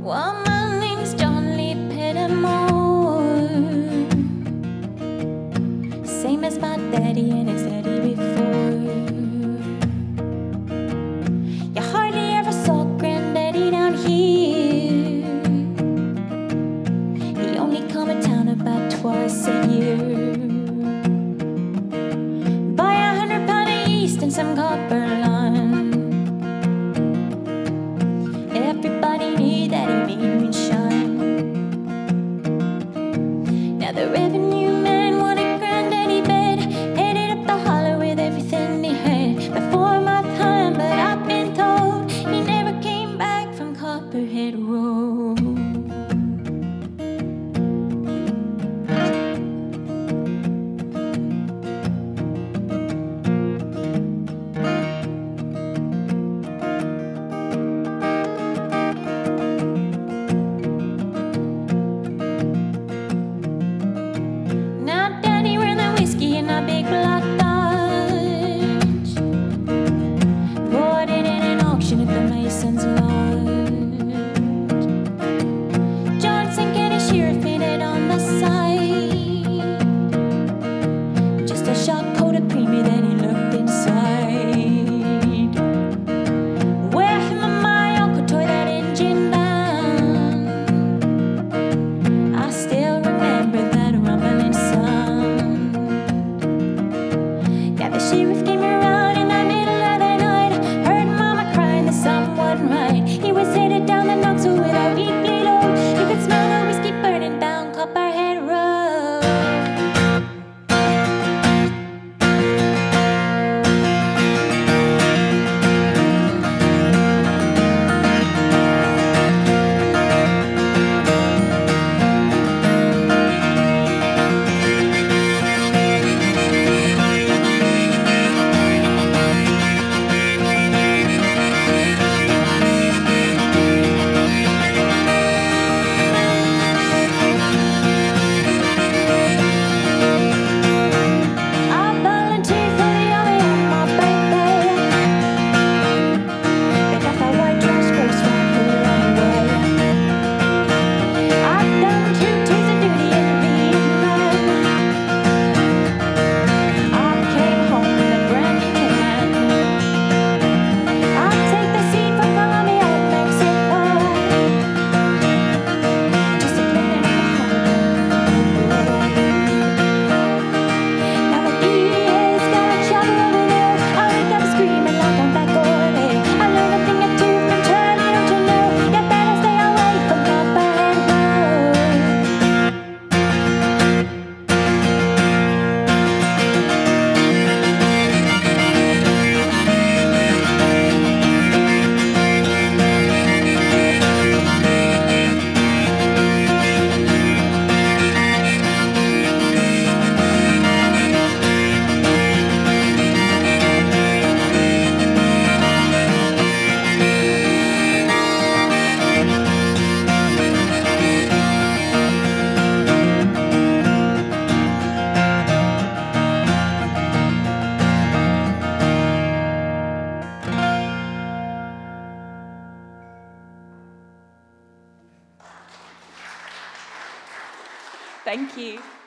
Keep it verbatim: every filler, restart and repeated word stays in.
Well, my name's John Lee Pettimore, same as my daddy and his daddy before. You hardly ever saw Granddaddy down here. He only come to town about twice a year. Buy a hundred pound of yeast and some copper line. Everybody knew that he made me shine. Now the revenue man wanted Granddaddy bed, headed up the holler with everything he had. Before my time, but I've been told he never came back from Copperhead Road. In a big black Dodge, bought it in an auction at the Mason's Lodge. Johnson get his sheriff painted on the side, just a shot coat of creamy, then he looked inside. Where him and my uncle tore that engine down, I still remember that rumbling sound. The sheriff came around in the middle of the night, heard Mama crying that something wasn't right. He was headed down the Knoxville with a weekly load. You could smell the whiskey burning down Copperhead Road. Thank you.